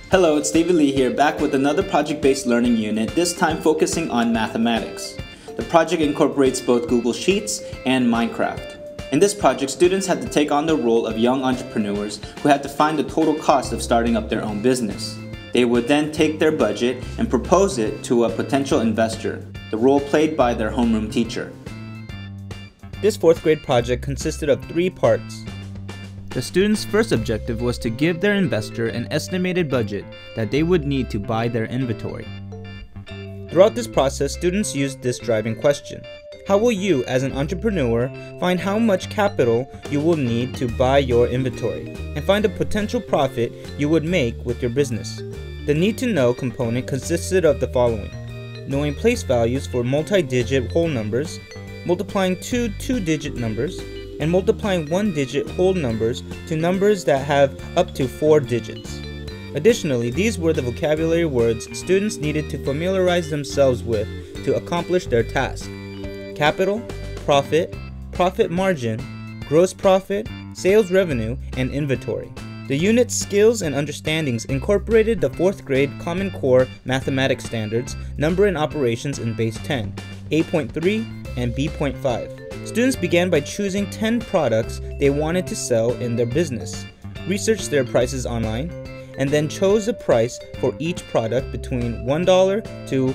Hello, it's David Lee here, back with another project-based learning unit, this time focusing on mathematics. The project incorporates both Google Sheets and Minecraft. In this project, students had to take on the role of young entrepreneurs who had to find the total cost of starting up their own business. They would then take their budget and propose it to a potential investor, the role played by their homeroom teacher. This fourth grade project consisted of 3 parts. The students' first objective was to give their investor an estimated budget that they would need to buy their inventory. Throughout this process, students used this driving question. How will you, as an entrepreneur, find how much capital you will need to buy your inventory and find a potential profit you would make with your business? The need-to-know component consisted of the following: knowing place values for multi-digit whole numbers, multiplying two two-digit numbers, and multiplying one-digit whole numbers to numbers that have up to 4 digits. Additionally, these were the vocabulary words students needed to familiarize themselves with to accomplish their task: capital, profit, profit margin, gross profit, sales revenue, and inventory. The unit's skills and understandings incorporated the 4th grade Common Core mathematics standards, number and operations in base 10, A.3, and B.5. Students began by choosing 10 products they wanted to sell in their business, researched their prices online, and then chose a price for each product between $1 to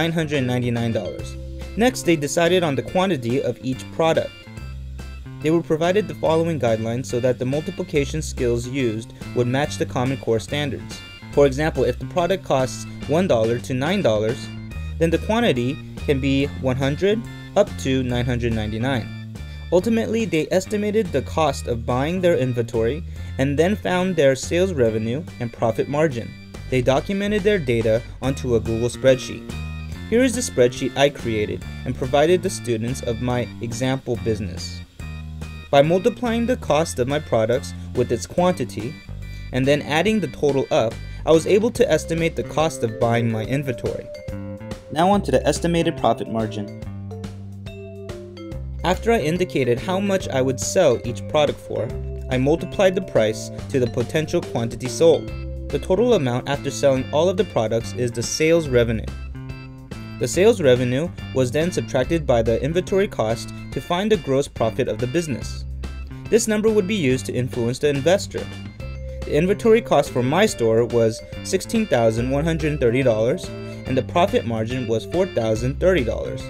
$999. Next, they decided on the quantity of each product. They were provided the following guidelines so that the multiplication skills used would match the Common Core standards. For example, if the product costs $1 to $9, then the quantity can be 100 up to 999. Ultimately, they estimated the cost of buying their inventory and then found their sales revenue and profit margin. They documented their data onto a Google spreadsheet. Here is the spreadsheet I created and provided the students of my example business. By multiplying the cost of my products with its quantity and then adding the total up, I was able to estimate the cost of buying my inventory. Now on to the estimated profit margin. After I indicated how much I would sell each product for, I multiplied the price to the potential quantity sold. The total amount after selling all of the products is the sales revenue. The sales revenue was then subtracted by the inventory cost to find the gross profit of the business. This number would be used to influence the investor. The inventory cost for my store was $16,130 and the profit margin was $4,030.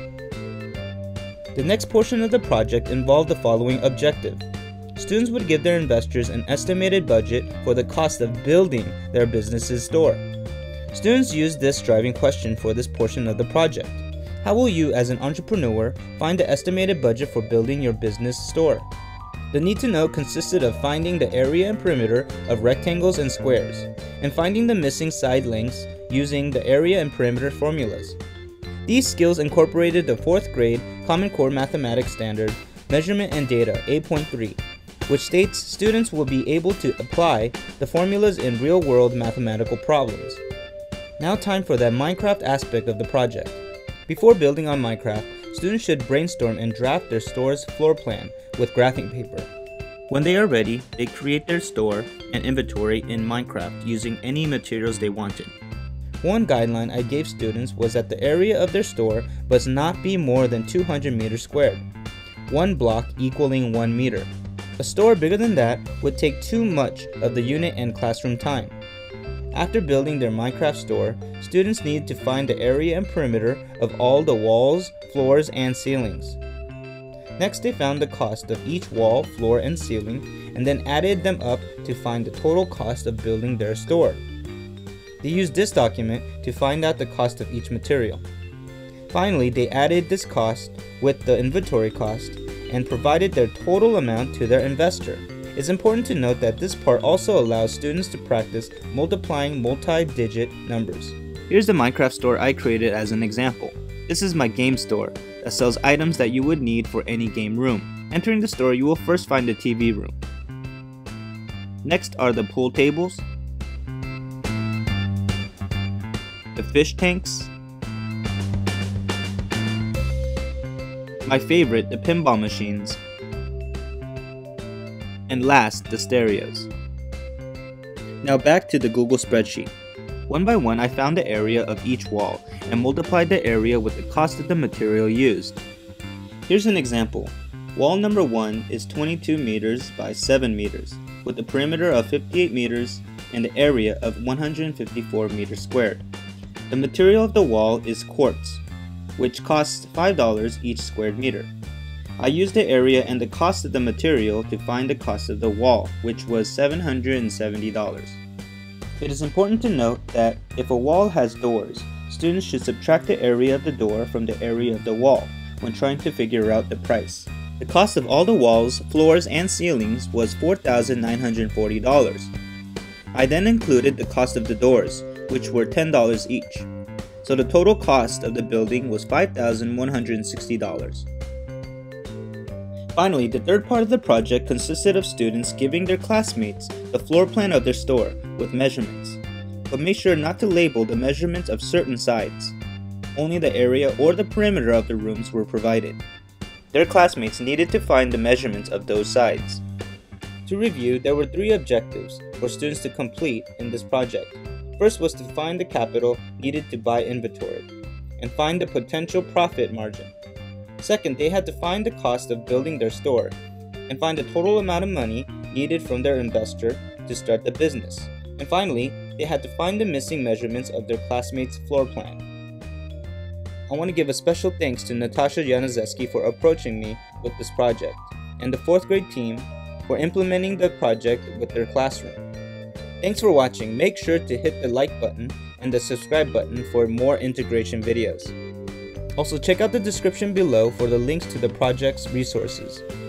The next portion of the project involved the following objective. Students would give their investors an estimated budget for the cost of building their business's store. Students used this driving question for this portion of the project. How will you, as an entrepreneur, find the estimated budget for building your business store? The need-to-know consisted of finding the area and perimeter of rectangles and squares, and finding the missing side lengths using the area and perimeter formulas. These skills incorporated the 4th grade Common Core mathematics standard, Measurement and Data, A.3, which states students will be able to apply the formulas in real-world mathematical problems. Now time for the Minecraft aspect of the project. Before building on Minecraft, students should brainstorm and draft their store's floor plan with graphing paper. When they are ready, they create their store and inventory in Minecraft using any materials they wanted. One guideline I gave students was that the area of their store must not be more than 200 meters squared, 1 block equaling 1 meter. A store bigger than that would take too much of the unit and classroom time. After building their Minecraft store, students needed to find the area and perimeter of all the walls, floors, and ceilings. Next, they found the cost of each wall, floor, and ceiling, and then added them up to find the total cost of building their store. They used this document to find out the cost of each material. Finally, they added this cost with the inventory cost and provided their total amount to their investor. It's important to note that this part also allows students to practice multiplying multi-digit numbers. Here's the Minecraft store I created as an example. This is my game store that sells items that you would need for any game room. Entering the store, you will first find the TV room. Next are the pool tables, the fish tanks, my favorite, the pinball machines, and last, the stereos. Now back to the Google spreadsheet. One by one, I found the area of each wall and multiplied the area with the cost of the material used. Here's an example. Wall number 1 is 22 meters by 7 meters, with a perimeter of 58 meters and an area of 154 meters squared. The material of the wall is quartz, which costs $5 each squared meter. I used the area and the cost of the material to find the cost of the wall, which was $770. It is important to note that if a wall has doors, students should subtract the area of the door from the area of the wall when trying to figure out the price. The cost of all the walls, floors, and ceilings was $4,940. I then included the cost of the doors, which were $10 each. So the total cost of the building was $5,160. Finally, the third part of the project consisted of students giving their classmates the floor plan of their store with measurements, but make sure not to label the measurements of certain sides. Only the area or the perimeter of the rooms were provided. Their classmates needed to find the measurements of those sides. To review, there were 3 objectives for students to complete in this project. First was to find the capital needed to buy inventory and find the potential profit margin. Second, they had to find the cost of building their store and find the total amount of money needed from their investor to start the business. And finally, they had to find the missing measurements of their classmates' floor plan. I want to give a special thanks to Natasha Yanuszeski for approaching me with this project, and the 4th grade team for implementing the project with their classroom. Thanks for watching. Make sure to hit the like button and the subscribe button for more integration videos. Also, check out the description below for the links to the project's resources.